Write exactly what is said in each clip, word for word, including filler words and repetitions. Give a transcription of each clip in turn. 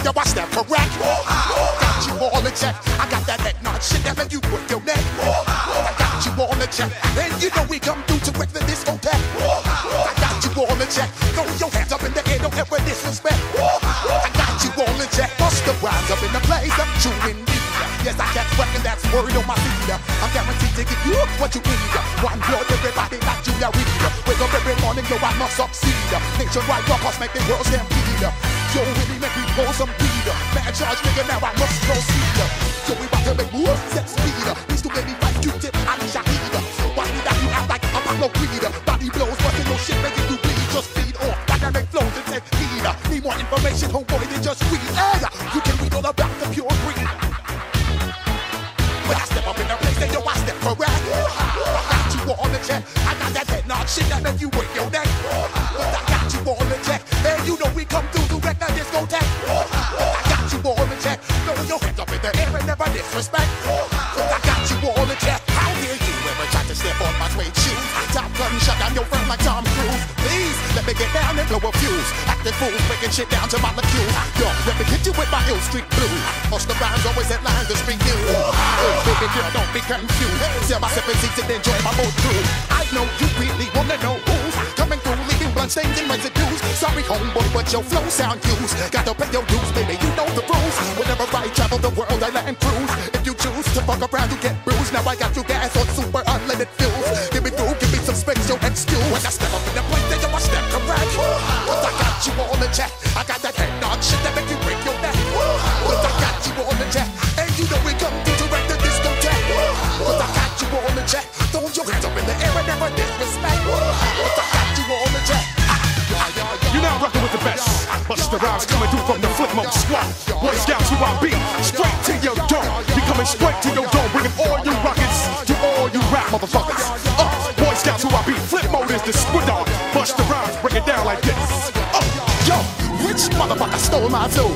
yo, I step correct. Got you all in check. I got that head nod shit that make you put your neck. I got you all in check. And you know we come through to wreck the discotheque. I got you all in check. Throw your hands up in the air, don't ever disrespect. I got you all in check. Bust the rhymes up in the place, I'm true indeed. Yes, I can't sweat and that's word on my feet. I'm guaranteed to give you what you need. One blood, everybody like Julia Reed. Wake up every morning, yo, I must succeed. Nationwide rockers make the world stampede. Yo, really make me pull some beat. Man, charge nigga, now I must proceed. So we about to make moves, set speed. These two baby fight, Q-tip, Ali Shahid. Why did I you act like Apollo Creed? Body blows, busting no shit, making you bleed. Just feed off, like I make flows and take heed. Need more information, homeboy, than just read. Hey, you can read all about the pure breed. When I step up in the place, then yo, I step correct. I got you all in check. I got that head nod shit that make you break your neck. But I got you all in check. And you know we come through to wreck the discotheque. I got you all in check. Throw your hands up in the air and never disrespect. But I got you all in check. How dare you ever try to step on my suede shoes? Top gun shut down your friend like Tom Cruise. Please, let me get down and blow a fuse. Acting fools, breaking shit down to molecules. Yo, let me hit you with my ill street blues. Most the rhymes always headlines the street news. Baby girl, don't be confused. Sell my seven seats and enjoy my boat through. I know you really wanna know who's coming through, leaving blood stains and residues. Sorry, homeboy, but your flow sound used. Got to pay your dues, baby, you know the rules. Whenever I travel the world, I land cruise. If you choose to fuck around, you get bruised. Now I got you gas on super unleaded fuels. Give me through, give me some space, yo, excuse. When I step up in the place, then you must step correct. But I got you all in check. I got that head nod shit that make you break your neck. But I got you all in check. And you know we come through to wreck the discotheque. But I got you all in check. Throw your hands up in the air and never disrespect. But I got you all in check. You're now rocking with the best. Bust the rhymes coming through from the flip mode squad. Boy Scouts who I be, straight to your door. We coming straight to your door, bringing all you rockets to all you rap motherfuckers. Uh, Boy Scouts who I be, flip mode is the squid on. Bust the rhymes, break it down like this. Uh, yo, which motherfucker stole my flow?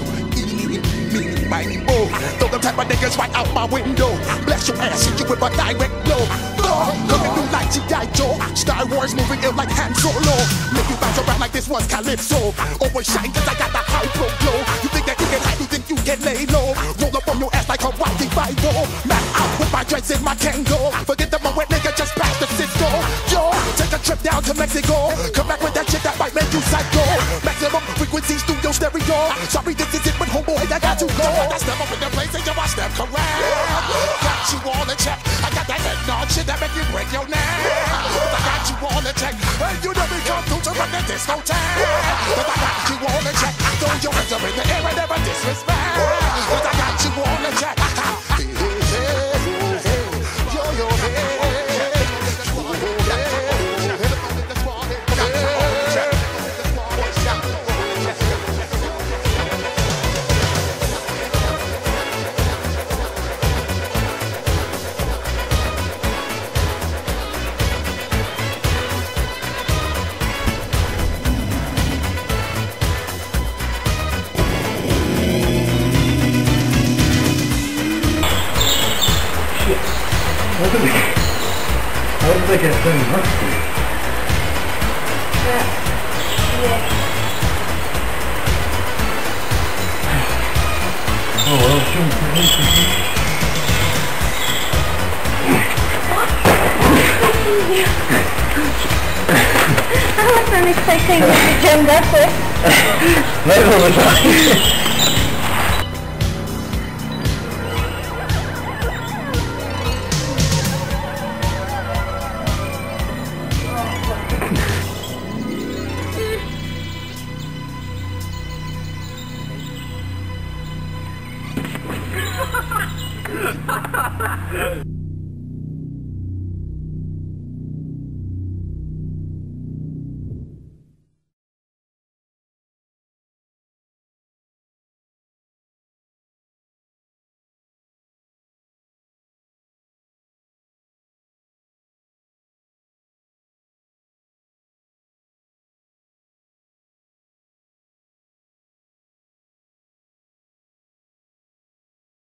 Me, mighty bull. Throw them type of niggas right out my window. Bless your ass, hit you with a direct blow. Uh, coming through like G I Joe. Star Wars moving ill like Han Solo. Make you bounce around like this was Calypso. Always shine cause I got the high pro glow. You think that you can hide, you think you can lay low. Roll up on your ass like a Hawaii Five-O. Man out with my dreads in my Kango. Forget the wet nigga, just pass the Cisco. Yo, take a trip down to Mexico. Come back with that shit that might make you psycho. Maximum frequency studio stereo. Sorry, this is it, but homeboy, I got to go. I step up in the place and yo, I step correct. Got you all in check. I got that head nod shit that make you break your neck. I got you all in check. And you know we come through to run the discotheque. But I got you all in check. Throw your hands up in the air and never disrespect. But I got you all in check. Yo, yo, hey. I don't think, I don't think it's been much for you. Yeah. Yeah. Oh well, show me I wasn't expecting you to jump that way. Right all the time. Ha ha ha!